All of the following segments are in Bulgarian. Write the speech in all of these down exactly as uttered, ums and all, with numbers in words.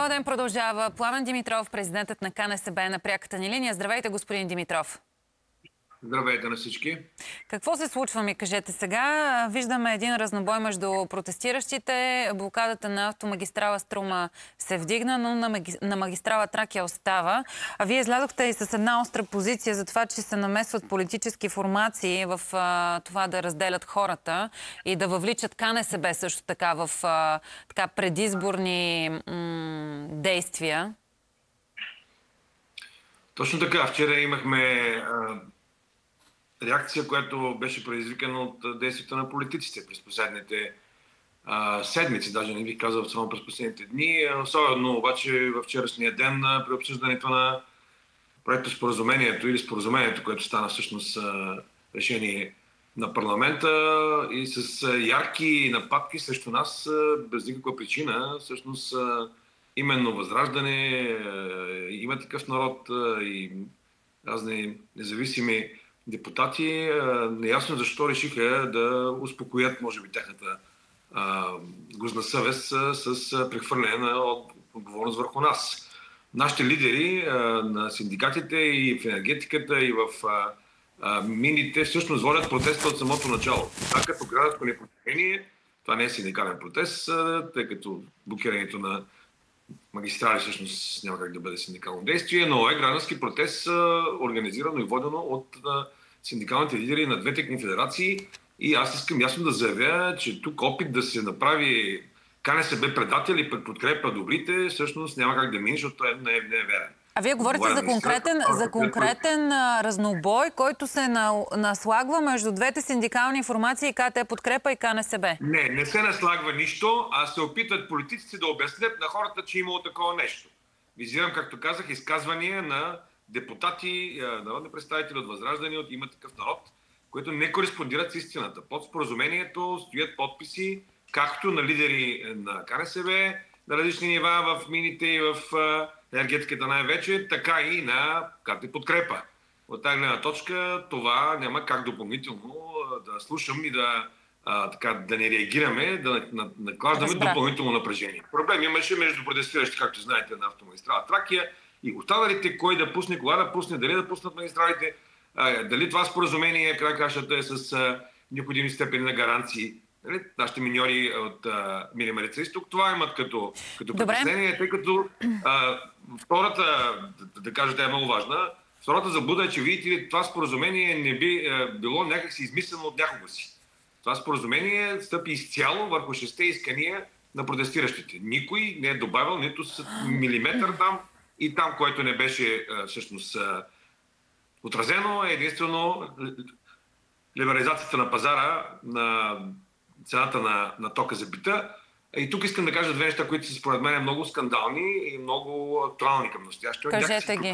Твой ден продължава. Пламен Димитров, президентът на КНСБ, на пряката ни линия. Здравейте, господин Димитров. Здравейте на всички. Какво се случва, ми кажете сега? Виждаме един разнобой между протестиращите. Блокадата на автомагистрала Струма се вдигна, но на, маги... на магистрала Тракия остава. А вие излязохте и с една остра позиция за това, че се намесват политически формации в а, това да разделят хората и да въвличат КНСБ също така в а, така предизборни м- действия. Точно така. Вчера имахме а, реакция, която беше предизвикана от действията на политиците през последните а, седмици, даже не бих казал само през последните дни. Особено обаче във вчерашния ден при обсъждането на проекто споразумението или споразумението, което стана всъщност а, решение на парламента и с а, ярки нападки срещу нас а, без никаква причина. Всъщност а, именно Възраждане, а, Има такъв народ а, и разни независими депутати, неясно защо решиха да успокоят, може би, тяхната а, гузна съвест с, с прехвърляне на отговорност върху нас. Нашите лидери а, на синдикатите и в енергетиката, и в а, а, мините всъщност водят протеста от самото начало. Това като гражданско неподчинение, това не е синдикален протест, а, тъй като блокирането на магистрали всъщност няма как да бъде синдикално действие, но е граждански протест, организирано и водено от синдикалните лидери на двете конфедерации. И аз искам ясно да заявя, че тук опит да се направи КНСБ предатели пред подкрепа добрите, всъщност няма как да мине, защото той не е, не е верен. А вие говорите за конкретен, за конкретен а, разнобой, който се на, наслагва между двете синдикални формации КТ Подкрепа и КНСБ. Не, не се наслагва нищо, а се опитат политиците да обяснят на хората, че имало такова нещо. Визирам, както казах, изказвания на депутати, народни представители от Възраждане, от Има такъв народ, които не кореспондират с истината. Под споразумението стоят подписи, както на лидери на КНСБ, на различни нива в мините и в енергетиката най-вече, така и на КТ Подкрепа. От тази гледна точка това няма как допълнително да слушам и да, а, така, да не реагираме, да наклаждаме допълнително напрежение. Проблем имаше между протестиращи, както знаете, на автомагистрала Тракия и останалите, кой да пусне, кога да пусне, дали да пуснат магистралите, а, дали това споразумение, край кращата е с а, необходими степени на гаранции. Нали? Нашите миньори от Мини Марица изток това имат като, като притеснение, тъй като а, втората, да, да кажа, тя е много важна, втората заблуда е, че видите ли, това споразумение не би а, било някак си измислено от някога си. Това споразумение стъпи изцяло върху шесте искания на протестиращите. Никой не е добавил нито с милиметър там и там, което не беше а, всъщност а, отразено, е единствено либерализацията на пазара на цената на, на тока за бита. И тук искам да кажа две неща, които са според мен много скандални и много актуални към настоящето. Кажете ги.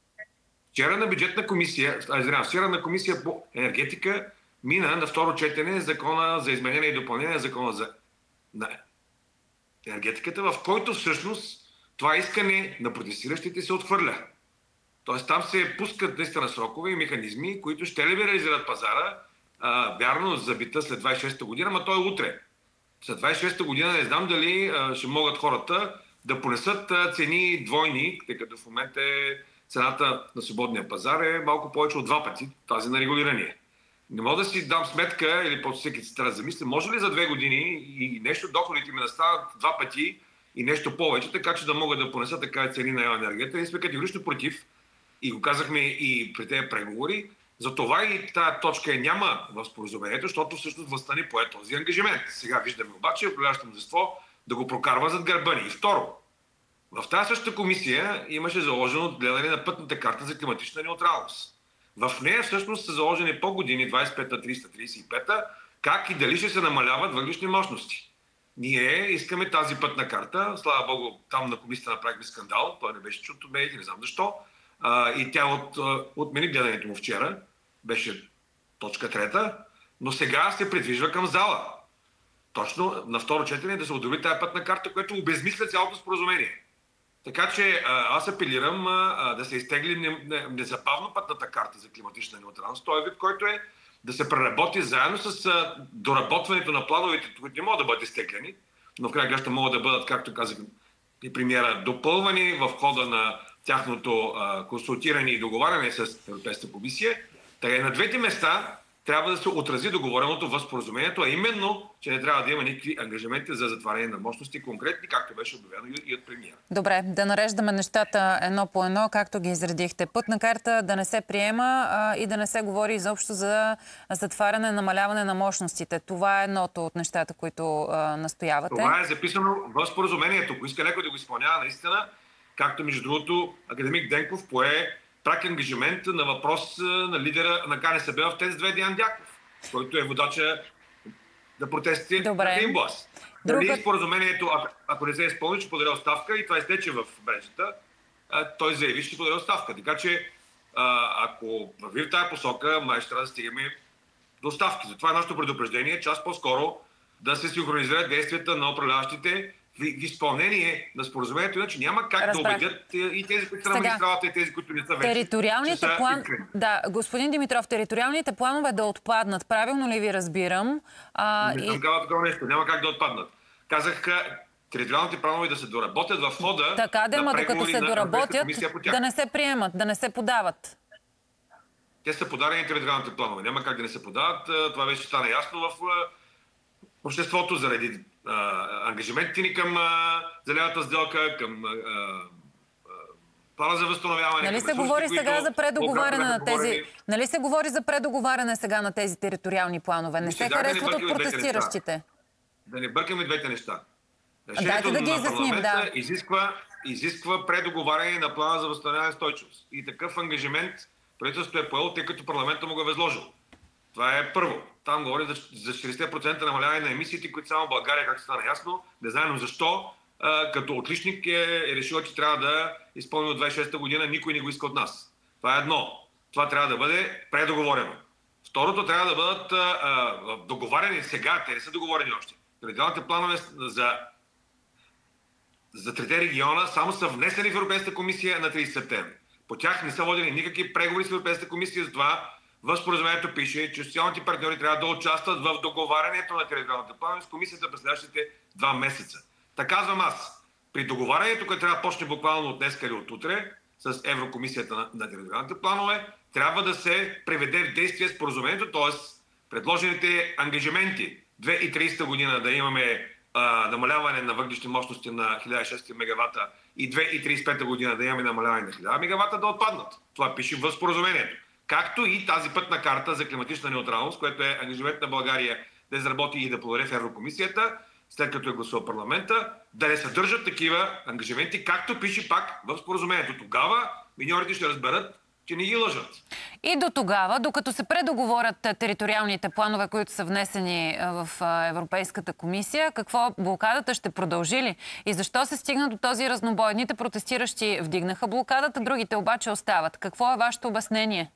Вчера на бюджетна комисия, а, вчера на комисия по енергетика мина на второ четене закона за изменение и допълнение на закона за на енергетиката, в който всъщност това искане на протестиращите се отхвърля. Тоест там се пускат наистина срокове и механизми, които ще либерализират пазара, а, вярно за бита след двайсет и шеста година, но той е утре. След двайсет и шеста година не знам дали а, ще могат хората да понесат а, цени двойни, тъй като в момента е, цената на свободния пазар е малко повече от два пъти тази на регулирание. Не мога да си дам сметка, или по всеки си трябва да замисля, може ли за две години и нещо доходите ми да станат два пъти и нещо повече, така че да могат да понесат така цени на енергията. Ние сме категорично против и го казахме и при тези преговори. Затова и тази точка е няма в споразумението, защото всъщност властта ни пое този ангажимент. Сега виждаме обаче управляващото мнозинство да го прокарва зад гърба ни. И второ, в тази същата комисия имаше заложено гледане на пътната карта за климатична неутралност. В нея всъщност са заложени по години двайсет и пета, трийсета, трийсет и пета, как и дали ще се намаляват въглищни мощности. Ние искаме тази пътна карта. Слава Богу, там на комисията направихме скандал. Той не беше чут от медиите, не знам защо. Uh, и тя от, uh, отмени гледането му вчера, беше точка трета, но сега се придвижва към зала. Точно на второ четене да се одобри тази пътна карта, която обезмисля цялото споразумение. Така че uh, аз апелирам uh, да се изтегли незабавно пътната карта за климатична неутралност. Той е вид, който е да се преработи заедно с uh, доработването на плановете, които не могат да бъдат изтеглени, но в крайна краща могат да бъдат, както казах, и премиера, допълвани в хода на тяхното а, консултиране и договаряне с Европейската комисия, така и на двете места трябва да се отрази договореното в споразумението, а именно, че не трябва да има никакви ангажименти за затваряне на мощности конкретни, както беше обявено и от премиера. Добре, да нареждаме нещата едно по едно, както ги изредихте. Пътна карта да не се приема а, и да не се говори изобщо за затваряне, намаляване на мощностите. Това е едното от нещата, които а, настоявате. Това е записано в споразумението. Ако иска някой да го изпълнява наистина, както между другото академик Денков пое прак ангажимент на въпрос на лидера на КНСБ в тези две Диан Дяков, който е водача на протестите на Клинблас. Друга... Дали споразумението, ако, ако не се изпълни, че подаде оставка и това изтече в мрежата, той заяви, че подаде оставка. Така че, ако върви в тази посока, май ще трябва да стигаме до оставки. Затова е нашето предупреждение, час по-скоро да се синхронизират действията на управляващите в изпълнение на споразумението, иначе няма как Разбрах. да убедят и тези, които са на магистралата, и тези, които не са вече. Териториалните са план... Да, господин Димитров, териториалните планове да отпаднат. Правилно ли ви разбирам? А, не съм и... казал такова нещо. Няма как да отпаднат. Казах териториалните планове да се доработят в хода така, да, на докато се на доработят, да не се приемат, да не се подават. Те са подадени териториалните планове. Няма как да не се подават. Това вече стана ясно в обществото заради а, ангажиментите ни към а, зелената сделка, към а, а, плана за възстановяване. Нали се говори сега за предоговаряне на тези... Нали се говори за предоговаряне сега на тези териториални планове? Не се харесват от протестиращите. Да не бъркаме двете неща. Дайте да ги изясним, да. Изисква, изисква предоговаряне на плана за възстановяване и устойчивост. И такъв ангажимент правителството е поело, тъй като парламента му го е възложил. Това е първо. Там говори за, за четиридесет процента намаляване на емисиите, които само в България, както стана ясно, не знаем защо, а, като отличник е, е решила, че трябва да изпълни от двадесет и шеста година, никой не го иска от нас. Това е едно. Това трябва да бъде предоговорено. Второто трябва да бъдат а, а, договарени сега, те не са договорени още. Регионалните планове за, за трите региона само са внесени в Европейската комисия на тридесети септември. По тях не са водени никакви преговори с Европейската комисия, за това в споразумението пише, че социалните партньори трябва да участват в договарянето на териториалните планове с комисията през следващите два месеца. Така казвам аз. При договарянето, което трябва да почне буквално от днес или от утре с Еврокомисията на, на териториалните планове, трябва да се приведе в действие споразумението, т.е. предложените ангажименти две хиляди и тридесета година да имаме а, намаляване на въглищни мощности на хиляда и шестстотин мегавата и две хиляди и тридесет и пета година да имаме намаляване на хиляда мегавата да отпаднат. Това пише в споразумението. Както и тази пътна карта за климатична неутралност, което е ангажимент на България да изработи и да подаде в Еврокомисията, след като е гласува парламента, да не съдържат такива ангажименти, както пише пак в споразумението. Тогава миньорите ще разберат, че не ги лъжат. И до тогава, докато се предоговорят териториалните планове, които са внесени в Европейската комисия, какво блокадата ще продължи ли? И защо се стигна до този разнобой? Едните протестиращи вдигнаха блокадата, другите обаче остават. Какво е вашето обяснение?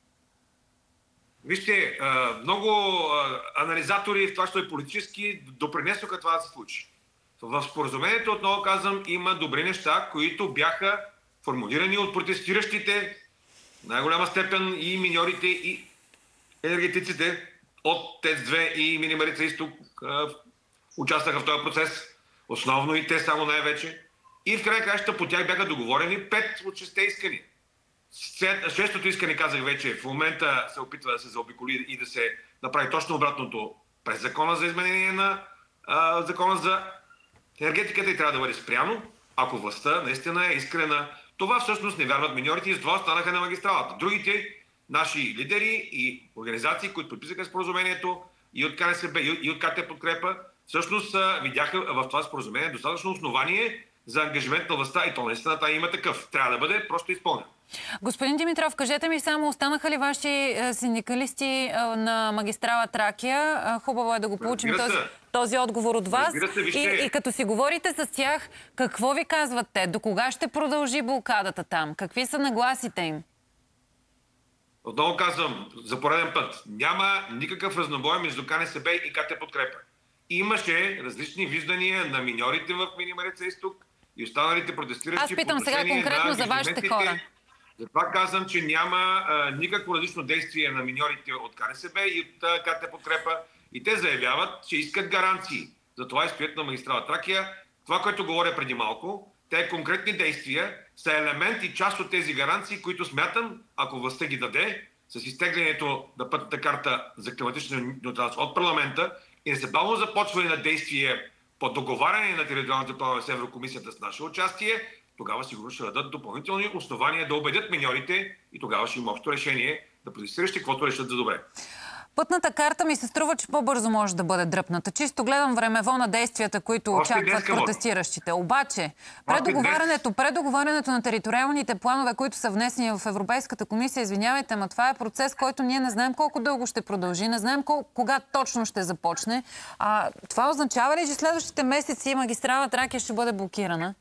Вижте, много анализатори, в това що е политически, допринесоха това да се случи. В споразумението, отново казвам, има добри неща, които бяха формулирани от протестиращите, в най-голяма степен и миньорите, и енергетиците от ТЕЦ две и Мини Марица изток участваха в този процес. Основно и те само най-вече. И в край краща по тях бяха договорени пет от шесте искани. Шестото искане, казах вече, в момента се опитва да се заобиколи и да се направи точно обратното през закона за изменение на а, закона за енергетиката и трябва да бъде спряно, ако властта наистина е искрена. Това всъщност не вярват миньорите и затова останаха на магистралата. Другите наши лидери и организации, които подписаха споразумението и от КНСБ, и от КТ Подкрепа, всъщност видяха в това споразумение достатъчно основание за ангажимент на властта и то наистина та има такъв. Трябва да бъде просто изпълнен. Господин Димитров, кажете ми само, останаха ли ваши синдикалисти на магистрала Тракия? Хубаво е да го получим този, този отговор от вас. Се, и, и като си говорите с тях, какво ви казват те? До кога ще продължи блокадата там? Какви са нагласите им? Отново казвам, за пореден път, няма никакъв разнобой между КНСБ и КТ Подкрепа. Имаше различни виждания на миньорите в Мини Марица изток и останалите протестиращи. Аз питам сега конкретно за вашите хора. Затова казвам, че няма а, никакво различно действие на миньорите от КНСБ и от а, КТ Подкрепа. И те заявяват, че искат гаранции. Затова и стоят на магистрала Тракия. Това, което говоря преди малко, Те конкретни действия са елемент и част от тези гаранции, които смятам, ако властта ги даде, с изтеглянето на пътната карта за климатична неутралност от парламента и незабавно започване на действие по договаряне на териториалните планове с Еврокомисията с наше участие, тогава сигурно ще дадат допълнителни основания да убедят миньорите и тогава ще има общо решение да протестиращи, каквото решат за добре. Пътната карта ми се струва, че по-бързо може да бъде дръпната. Чисто гледам времево на действията, които Още очакват протестиращите. Обаче, предоговарянето, предоговарянето на териториалните планове, които са внесени в Европейската комисия, извинявайте, но това е процес, който ние не знаем колко дълго ще продължи, не знаем кол- кога точно ще започне. А, това означава ли, че следващите месеци магистрала Тракия ще бъде блокирана?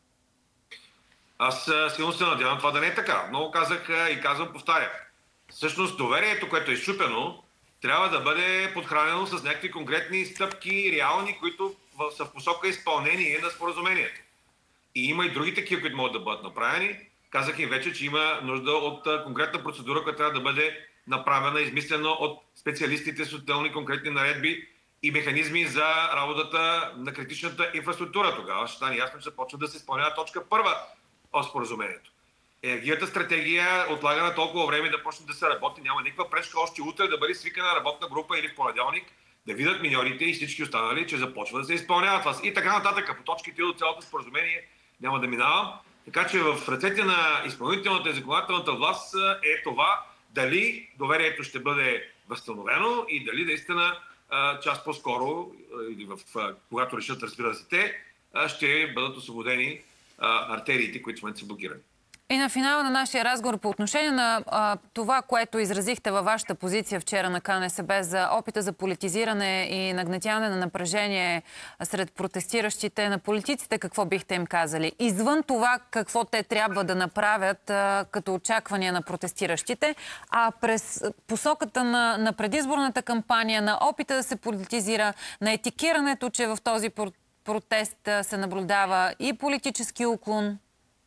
Аз силно се надявам това да не е така. Много казах и казвам, повтаря. Всъщност доверието, което е изчупено, трябва да бъде подхранено с някакви конкретни стъпки, реални, които са в посока изпълнение на споразумението. И има и други такива, които могат да бъдат направени. Казах им вече, че има нужда от конкретна процедура, която трябва да бъде направена, измислена от специалистите с отделни конкретни наредби и механизми за работата на критичната инфраструктура. Тогава ще стане ясно, че започва да се изпълнява точка първа от споразумението. Енергийната стратегия отлага на толкова време да почне да се работи. Няма никаква пречка още утре да бъде свикана работна група или в понеделник, да видят миньорите и всички останали, че започва да се изпълнява това. И така нататък. По точките от цялото споразумение няма да минавам. Така че в ръцете на изпълнителната и законодателната власт е това дали доверието ще бъде възстановено и дали наистина част по-скоро, или в, когато решат, разбира се, те, ще бъдат освободени артериите, които в момента са блокирани. И на финала на нашия разговор по отношение на а, това, което изразихте във вашата позиция вчера на КНСБ за опита за политизиране и нагнетяване на напрежение сред протестиращите, на политиците, какво бихте им казали? Извън това, какво те трябва да направят а, като очаквания на протестиращите, а през посоката на, на предизборната кампания, на опита да се политизира, на етикирането, че в този протест се наблюдава и политически уклон.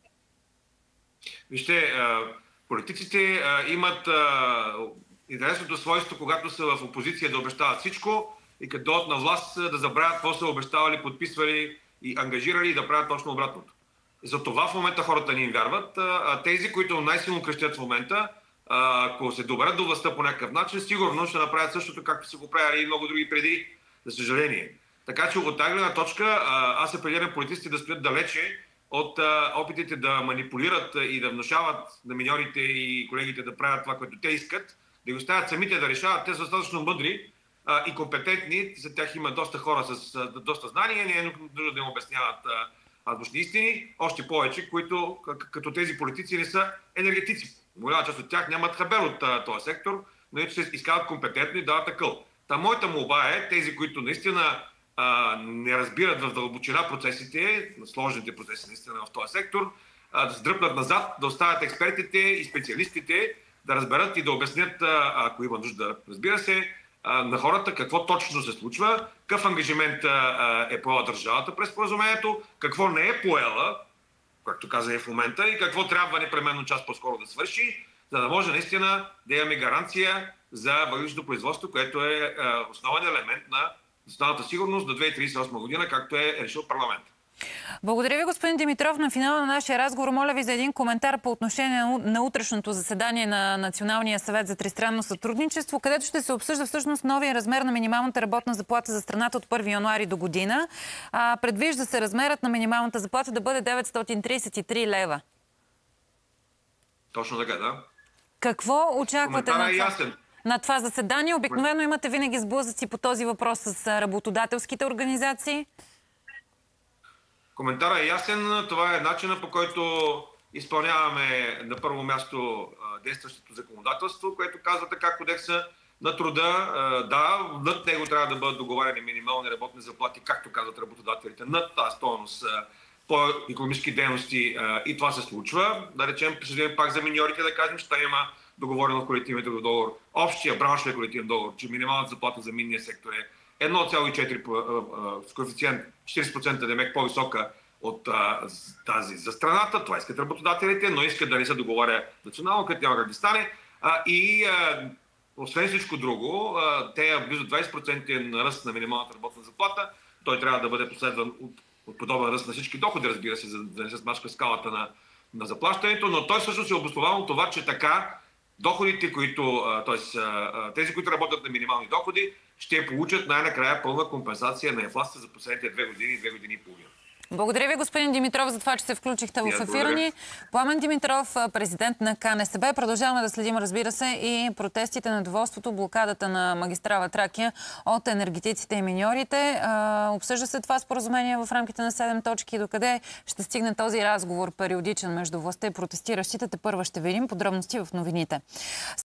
Вижте, политиците имат интересното свойство, когато са в опозиция, да обещават всичко и като дойдат на власт да забравят какво са обещавали, подписвали и ангажирали и да правят точно обратното. Затова в момента хората ни им вярват. Тези, които най-силно крещят в момента, ако се доберат до властта по някакъв начин, сигурно ще направят същото, както са го правили и много други преди, за съжаление. Така че от тази гледна точка аз апелирам политиците да стоят далече от а, опитите да манипулират и да внушават на миньорите и колегите да правят това, което те искат, да ги оставят самите да решават. Те са достатъчно мъдри а, и компетентни. За тях има доста хора с а, доста знания, не е нужно да им обясняват азбучни истини. Още повече, които като тези политици не са енергетици. Голяма част от тях нямат хабер от а, този сектор, но иначе се изказват компетентно и дават акъл. Та моята молба е тези, които наистина Uh, не разбират в дълбочина процесите, сложните процеси наистина в този сектор, uh, да се дръпнат назад, да оставят експертите и специалистите да разберат и да обяснят, uh, ако има нужда, разбира се, uh, на хората какво точно се случва, какъв ангажимент uh, е поела държавата през споразумението, какво не е поела, както каза и в момента, и какво трябва непременно час по-скоро да свърши, за да може наистина да имаме гаранция за въглищното производство, което е uh, основен елемент на националната сигурност до две хиляди тридесет и осма година, както е решил парламент. Благодаря ви, господин Димитров. На финала на нашия разговор моля ви за един коментар по отношение на утрешното заседание на Националния съвет за тристранно сътрудничество, където ще се обсъжда всъщност новия размер на минималната работна заплата за страната от първи януари до година. А, предвижда се размерът на минималната заплата да бъде деветстотин тридесет и три лева. Точно така, да. Какво очаквате на това? Е ясен. На това заседание? Обикновено имате винаги сблъсъци по този въпрос с работодателските организации. Коментарът е ясен. Това е начинът, по който изпълняваме на първо място действащото законодателство, което казва така кодекса на труда. Да, над него трябва да бъдат договаряни минимални работни заплати, както казват работодателите, над тази стойност по икономически дейности и това се случва. Да речем, пак за миньорите да кажем, че там има договорено в колективния договор, общия браншовия колективен договор, че минималната заплата за минния сектор е едно цяло и четири с коефициент четиридесет процента демек по-висока от а, тази за страната. Това искат работодателите, но искат да не се договаря национално, където няма как да стане. А, и а, освен всичко друго, а, те близо двадесет процента ръст на минималната работна заплата. Той трябва да бъде последван от от подобен ръст на всички доходи, разбира се, за да не се смачка скалата на, на заплащането, но той всъщност е обоснован от това, че така доходите, които, т.е. тези, които работят на минимални доходи, ще получат най-накрая пълна компенсация на инфлацията за последните две години, две години и половина. Благодаря ви, господин Димитров, за това, че се включихте в ефира ни. Пламен Димитров, президент на КНСБ. Продължаваме да следим, разбира се, и протестите, недоволството, блокадата на магистрала Тракия от енергетиците и миньорите. Обсъжда се това споразумение в рамките на седем точки. Докъде ще стигне този разговор периодичен между властта и протестиращите? Тепърва ще видим подробности в новините.